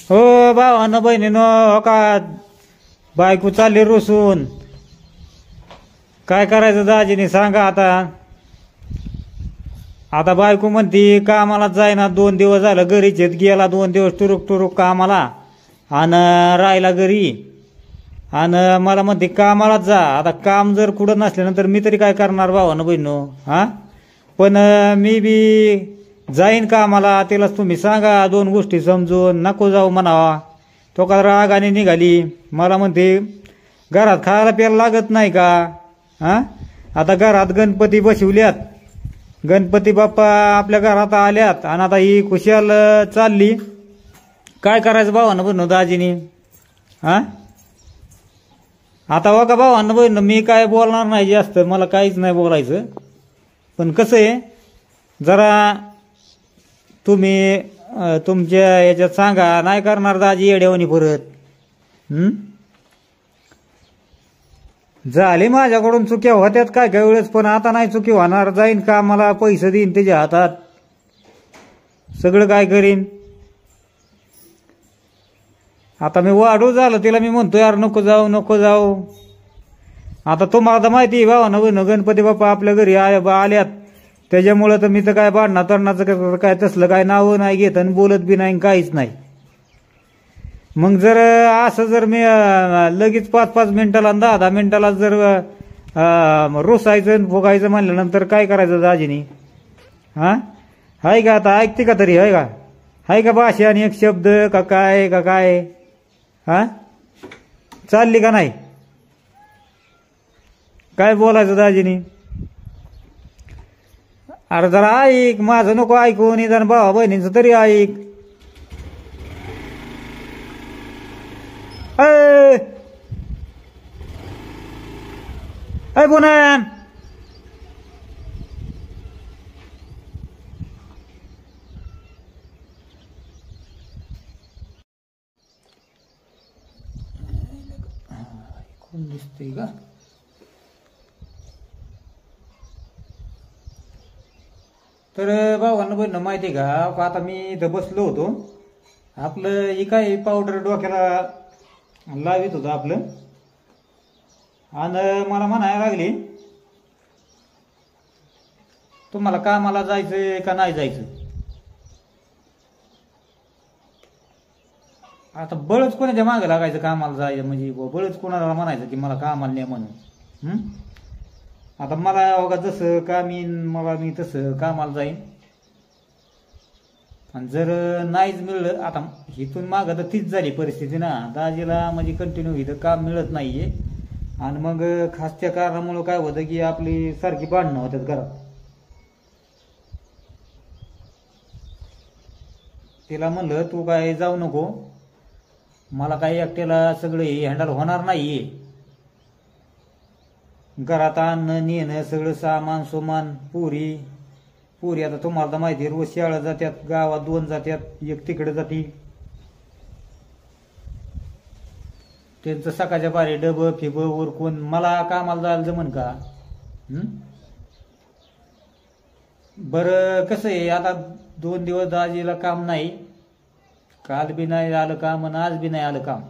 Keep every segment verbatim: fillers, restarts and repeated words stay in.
हो भावानं बहिणीनो, हो का बायको चालली रुसून. काय करायचं दाजीने सांगा आता. आता बायको म्हणती कामाला जाईना, दोन दिवस झालं घरीच येत, गेला दोन दिवस टुरुक टुरुक कामाला आणि राहिला घरी. आणि मला म्हणते कामाला जा. आता काम जर कुठं नसल्यानंतर मी तरी काय करणार भावानं बहिणीनो. हा पण मी बी जाईन कामाला. तिलाच तुम्ही सांगा दोन गोष्टी समजून, नको जाऊ म्हणावा. तो का रागाने निघाली. मला म्हणते घरात खायला प्यायला लागत नाही का. हा आता घरात गणपती बसवल्यात, गणपती बाप्पा आपल्या घरात आल्यात आणि आता ही खुशाल चालली. काय करायचं भावानं बहिणं दाजीनी. हा आता बघा भावानं बहिणं, मी काय बोलणार नाही जास्त, मला काहीच नाही बोलायचं. पण कसं आहे, जरा तुम्ही तुमच्या याच्यात सांगा, नाही करणार दाजी येड्यावानी परत. हम्म झाले माझ्याकडून चुक्या होत्यात काय काय वेळेस, पण आता नाही चुकी होणार. जाईन का मला पैसे देईन त्याच्या हातात, सगळं काय करीन. आता मी वाढू झालं तिला मी म्हणतो यार नको जाऊ नको जाऊ. आता तुम्हाला तर माहिती आहे भावा नवं, गणपती बाप्पा आपल्या घरी आल्यात, त्याच्यामुळं तर मी तर काय भांडणं तडणाचं काय तसलं काय नावं नाही घेत आणि बोलत बी नाही, काहीच नाही. मग जर असं जर मी लगेच पाच पाच मिनिटाला दहा दहा मिनिटाला जर रोसायचं फुगायचं म्हणल्यानंतर काय करायचं दाजीनी. हा हाय का आता ऐकते का तरी, हाय का हाय का भाषा आणि एक शब्द का काय का काय. हा चालली का नाही, काय बोलायचं दाजीनी. अरे जरा ऐक, माझं नको ऐकू, निदान भावा बहिणींचं तरी ऐक. अय पुन्हा कोण दिसतंय का. तर भावांना बहिण माहिती आहे का, आता मी इथं बसलो होतो, आपलं ही काय पावडर डोक्याला लावित होतं आपलं, आणि मला म्हणायला लागली तुम्हाला कामाला जायचंय का नाही जायचं. आता बळच कोणाच्या मागे लागायचं कामाला जायचं, म्हणजे बळच कोणाला म्हणायचं की मला कामाला नाही म्हणून. हम्म आता मला बघा जसं काम येईन मला मी तसं कामाला जाईन. आणि जर नाहीच मिळलं, आता इथून मागं तर तीच झाली परिस्थिती ना दाजीला, म्हणजे कंटिन्यू इथं काम मिळत नाहीये. आणि मग खास त्या कारणामुळं काय होतं की आपली सारखी भांडणं होतात घरात. तिला म्हणलं तू काय जाऊ नको, मला काही एकट्याला सगळं हे हँडल होणार नाहीये. घरात आणणं नेणं सगळं सामान सोमान, पुरी पुरी आता तुम्हाला तर माहिती रोज शाळा जात्यात, गावात दोन जात्यात, एक तिकडे जाती, त्यांचं सकाळच्या पारी डबं फिबं उरकून मला कामाला जायला जमन का. हम्म बरं कसं आहे, आता दोन दिवस दाजीला काम नाही, काल बी नाही आलं काम आणि आज बी नाही आलं काम,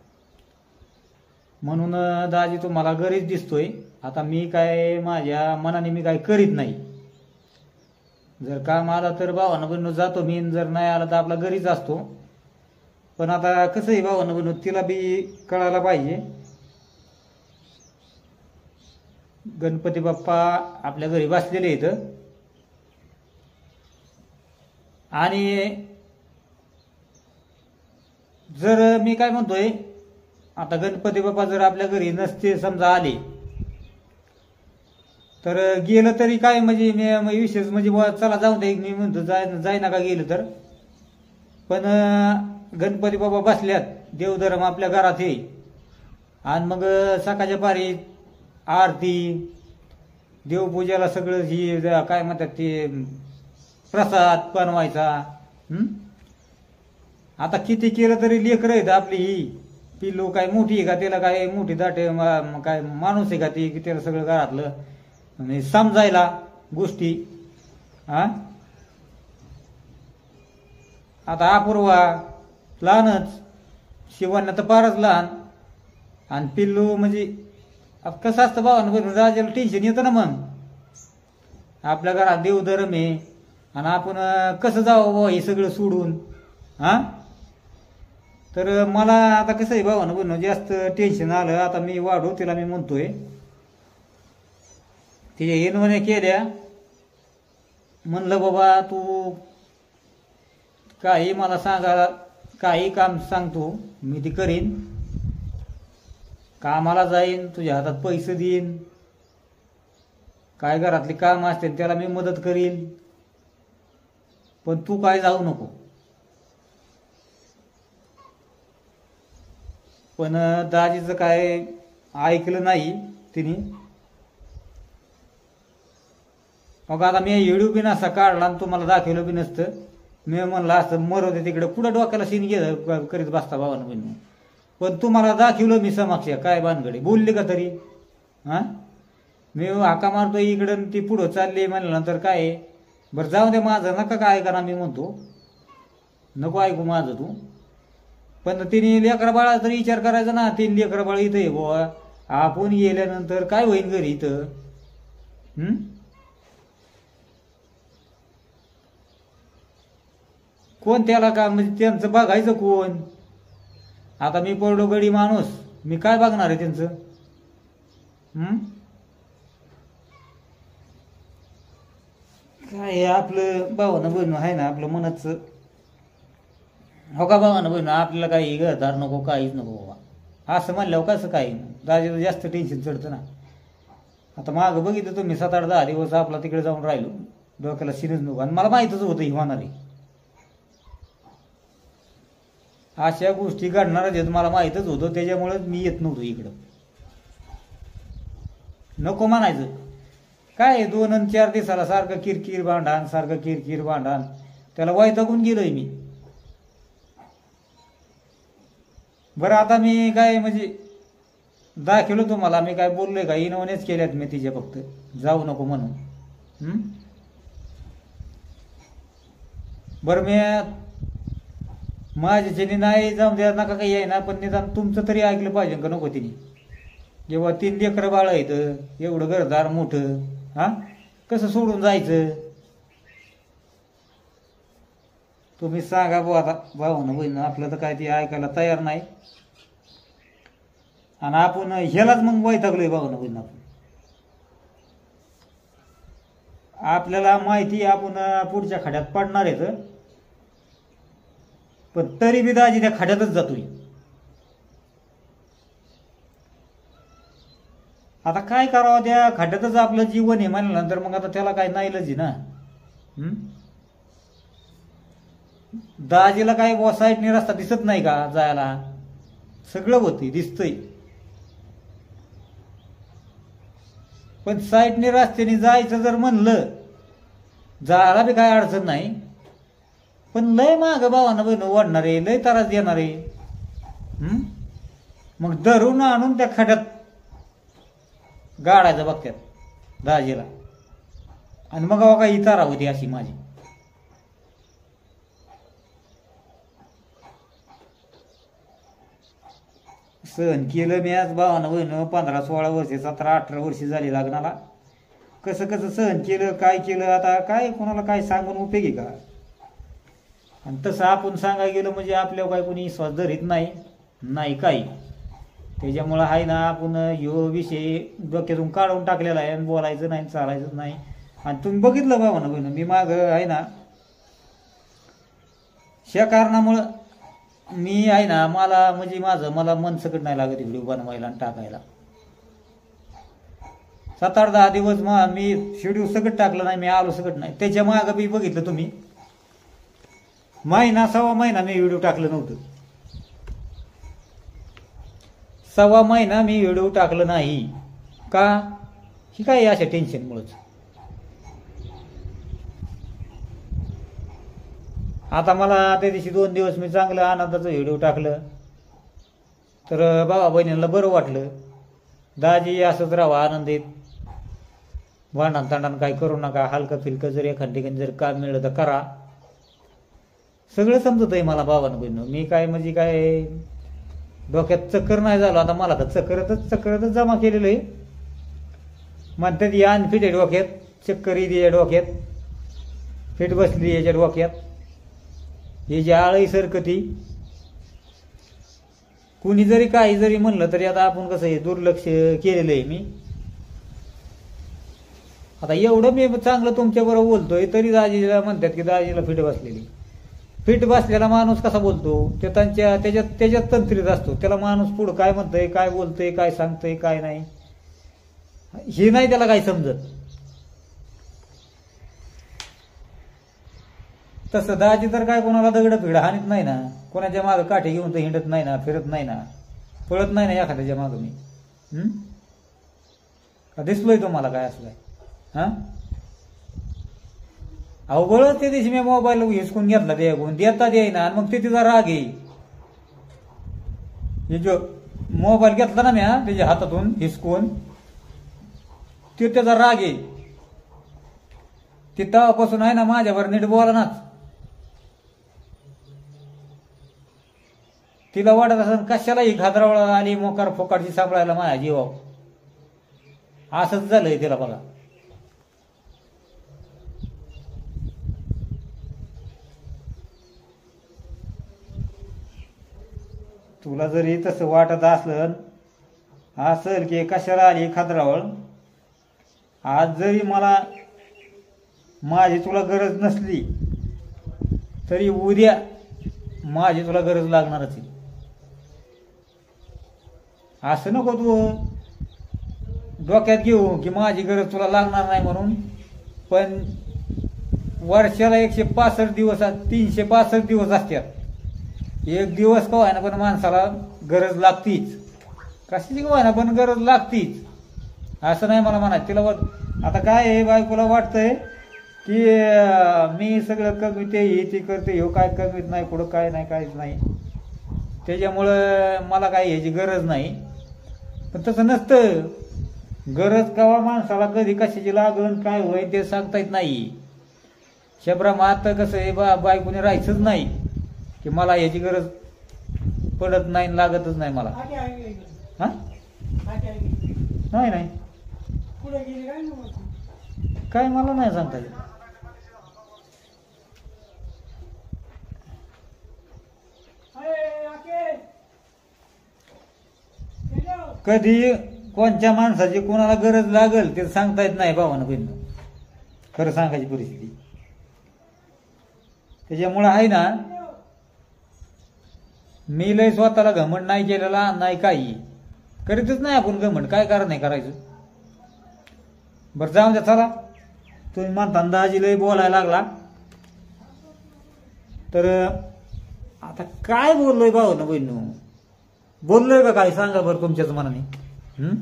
म्हणून दाजी तुम्हाला घरीच दिसतोय. आता मी काय माझ्या मनाने मी काय करीत नाही. जर काम आलं तर भावानं बहिणीनं जातो मी, जर नाही आलं तर आपला घरीच असतो. पण आता कसं आहे भावानं बहिणीनं, तिला बी कळायला पाहिजे गणपती बाप्पा आपल्या घरी बसलेले इथं. आणि जर मी काय म्हणतोय, आता गणपती बाप्पा जर आपल्या घरी नसते समजा आले, तर गेलं तरी काय म्हणजे मी विशेष म्हणजे चला जाऊ दे मी म्हणतो जाय जाय नका गेलं तर. पण गणपती बाबा बसल्यात, देवधर्म आपल्या घरात आहे, आणि मग सकाळच्या पारी आरती देवपूजेला सगळं ही काय म्हणतात ते प्रसाद बनवायचा. हम्म आता किती केलं तरी लेकर आहेत आपली, ही पिल्लू काय मोठी आहे का, त्याला काय मोठी दाटे काय माणूस आहे का ती की त्याला सगळं घरातलं म्हणजे समजायला गोष्टी. हा आता अपूर्वा लहानच, शिवण्या तर फारच लहान, आणि पिल्लू म्हणजे आता कसं असतं भावानं बहिणीनं, राजाला टेन्शन येतं ना. मग आपल्या घरात देवधर्म आहे आणि आपण अं, कसं जावं बाबा हे सगळं सोडून. हा तर मला आता कसं आहे भावानं बहिणीनं, जास्त टेन्शन आलं. आता मी वाढू तिला मी म्हणतोय, तिच्या येणवण्या केल्या. म्हणलं बाबा तू काही मला सांगा, काही काम सांगतो मी ते करीन, कामाला जाईन, तुझ्या हातात पैसे देईन, काय घरातली काम असतील त्याला मी मदत करीन, पण तू काय जाऊ नको. पण दाजीचं काय ऐकलं नाही तिने. मग आता मी व्हिडिओ बी नसता काढला आणि तुम्हाला दाखवलं बी नसतं. मी म्हणलं असतं मरू दे तिकडे, कुठं डोक्याला सीन घे करीत बसता भावानं बहिणी. पण तुम्हाला दाखवलं मी समक्ष काय भानगडे, बोलले का तरी. हा मी हाका मारतोय इकडं, ती पुढं चालली म्हणल्यानंतर काय बरं जाऊ दे माझं, नका काय करा मी म्हणतो, नको ऐकू माझं तू. पण तिने लेकरा बाळा तरी विचार करायचा ना, तीन लेकरा बाळ इथं आहे बुवा, आपण गेल्यानंतर काय होईन घरी इथं. हम्म कोण त्याला का म्हणजे त्यांचं बघायचं कोण. आता मी पडलो गडी माणूस, मी काय बघणार आहे त्यांचं. हम्म काय आपलं भावानं बहिण आहे ना, आपलं मनाच हो का भावानं बहिण, आपल्याला काही घरदार नको, काहीच नको बाबा. असं म्हणल्यावर कसं काही दाजीला जास्त टेन्शन चढतं ना. आता मागं बघितलं तुम्ही, सात आठ दहा दिवस आपला तिकडे जाऊन राहिलो, डोक्याला शिरच नको. आणि मला माहितच होतं ही होणार आहे, अशा गोष्टी घडणारच आहेत, मला माहीतच होतं. त्याच्यामुळेच मी येत नव्हतो इकडं. नको म्हणायचं काय, दोन आणि चार दिवसाला सारखं किरकिर भांडण, सारखं किरकिर भांडण, त्याला वैतागून गेलोय मी. बरं आता मी काय म्हणजे दाखवलं तुम्हाला, मी काय बोललोय का, इनवणेच केल्यात मी तिच्या, फक्त जाऊ नको म्हणून. हम्म बरं मी माझ्याच्याने नाही जाऊन द्या नका काही आहे ना, पण निदान तुमचं तरी ऐकलं पाहिजे का नको. तिने जेव्हा तीन लेकरं बाळ येतं, एवढं घरदार मोठं, हा कसं सोडून जायचं. तुम्ही सांगा भाऊ. आता भाऊ बहिण आपलं तर काय ते ऐकायला तयार नाही, आणि आपण ह्यालाच मग वैतागलोय भाऊ बहिण. आपण आपल्याला माहिती आपण पुढच्या खड्यात पडणार आहेत, पण तरी बी दाजी त्या खड्यातच जातोय. आता काय करावं, त्या खड्यातच आपलं जीवन आहे म्हणल्यानंतर मग आता त्याला काय नाईलाज आहे ना. हम्म दाजीला काय बुवा साईडने रस्ता दिसत नाही का जायला, सगळं होते दिसतंय. पण साईडने रस्त्याने जायचं जर म्हणलं, जायला बी काय अडचण नाही, पण लय माग भावानं बहिण वाढणार आहे, लय त्रास देणार आहे. हम्म मग धरून आणून त्या खड्यात गाडायचं बघत्यात दाजीला, आणि मग बघा ही तारा होती अशी माझी. सहन केलं मी आज भावानं बहिण, पंधरा सोळा वर्षे, सतरा अठरा वर्षे झाली लग्नाला. कसं कसं सहन केलं, काय केलं, आता काय कोणाला काय सांगून उपयोगी का. आणि तसं आपण सांगायला गेलं म्हणजे आपल्यावर काय कोणी विश्वास धरीत नाही नाही काही. त्याच्यामुळं आहे ना, आपण ह्यो विषय डोक्यातून काढून टाकलेला आहे, आणि बोलायचं नाही, चालायचं नाही. आणि तुम्ही बघितलं भावानं बहिण, मी माग आहे ना, ह्या कारणामुळं मी आहे ना, मला म्हणजे माझं मला मन सकट नाही लागत व्हिडिओ बनवायला आणि टाकायला. सात आठ दहा दिवस मग मी शेड्यूल सकट टाकलं नाही, मी आलो सकट नाही. त्याच्या मागं बी बघितलं तुम्ही, महिना सव्वा महिना मी व्हिडिओ टाकलं नव्हतं. सव्वा महिना मी व्हिडिओ टाकलं नाही का, ही काय अशा टेन्शनमुळंच. आता मला त्या दिवशी दोन दिवस मी चांगलं आनंदाचं व्हिडिओ टाकलं, तर भावा बहिणीला बरं वाटलं. दाजी असंच राहा आनंदित, भांडण तांडण काय करू नका, हलकं फिलकं जर एखाद ठिकाणी जर काम मिळलं तर करा. सगळं समजत आहे मला भावानं बहिणं. मी काय म्हणजे काय डोक्यात चक्कर नाही झालो आता. मला तर चक्करतच चक्करतच जमा केलेलं आहे. म्हणतात या फिट आहे डोक्यात, चक्कर येते या डोक्यात, फिट बसली याच्या डोक्यात, हे जी आळही सरकती. कुणी जरी काही जरी म्हणलं तरी आता आपण कसं आहे दुर्लक्ष केलेलं आहे मी. आता एवढं मी चांगलं तुमच्याबरोबर बोलतोय तरी दाजीला म्हणतात की दाजीला फिट बसलेली. फिट बसलेला माणूस कसा बोलतो ते त्यांच्या त्याच्यात त्याच्यात तंत्रीत असतो. त्याला माणूस पुढं काय म्हणतंय, काय बोलतोय, काय सांगतोय, काय नाही हे नाही त्याला काही समजत. तसं दाजी तर काय कोणाला दगड फिड हानीत नाही ना, कोणाच्या मागं काठी घेऊन तर हिंडत नाही ना, फिरत नाही ना, पळत नाही ना एखाद्याच्या मागं मी. हम्म का दिसलोय तुम्हाला काय असलं? हा अहो बळच त्या दिवशी मी मोबाईल हिसकून घेतला ते गुण देता येईना आणि मग ते तिचा राग येईल. हे जो मोबाईल घेतला ना मी त्याच्या हातातून हिसकून ते त्याचा राग येईल. ते तेव्हापासून आहे ना माझ्यावर नीट बोला नाच. तिला वाटत असं कशालाही खादरावळा आली मोकार फोकाटची सांभाळायला माझ्या जीवाव. असंच झालंय तिला बघा. तुला जरी तसं वाटत असलं असल की कशाला आली खादरावळ, आज जरी मला माझी तुला गरज नसली तरी उद्या माझी तुला गरज लागणारच आहे. असं नको तू डोक्यात घेऊ की माझी गरज तुला लागणार नाही म्हणून. पण वर्षाला एकशे पासष्ट दिवस तीनशे पासष्ट दिवस असतात. एक दिवस का व्हायना पण माणसाला गरज लागतीच, कशाची का व्हायना पण गरज लागतीच. असं नाही मला म्हणायचं. तिला आता काय आहे बायकोला वाटतंय की मी सगळं कमी ते हे ते करते, हो काय कमीत नाही पुढं काय नाही काहीच नाही त्याच्यामुळं मला काही ह्याची गरज नाही. पण तसं नसतं. गरज कवा माणसाला कधी कशाची लागण काय होईल ते सांगता येत नाही. शबरा मात कसं आहे बा बायकोने राहायचंच नाही की मला ह्याची गरज पडत नाही लागतच नाही मला. हा नाही नाही काय मला नाही सांगता येत. कधी कोणत्या माणसाची कोणाला गरज लागल ते सांगता येत नाही भावानं बहिण. खरं सांगायची परिस्थिती त्याच्यामुळे आहे ना. मी लय स्वतःला घमंड नाही केलेला नाही, काही करीतच नाही आपण घमंड. काय कारण नाही करायचं. बरं जाऊन द्या चला. तुम्ही म्हणता दाजी लय बोलायला लागला तर आता काय बोललोय भावानं बहिण, बोललोय का काय सांगा बरं तुमच्याच मनाने. हम्म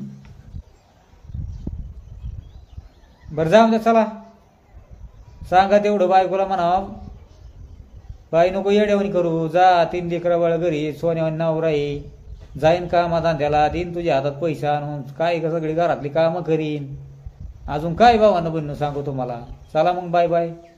बरं जाऊन द्या चला. सांगा तेवढं बायकोला म्हणावं बाई नको येड्यावानी करू, जा तीन लेकरा बाळ घरी सोन्यावानी नवरा आहे, जाईन कामा धंद्याला, देईन तुझ्या हातात पैसा आणून काय का सगळी घरातली कामं करीन. अजून काय भावानं बहिण सांगू तुम्हाला. चला मग बाय बाय.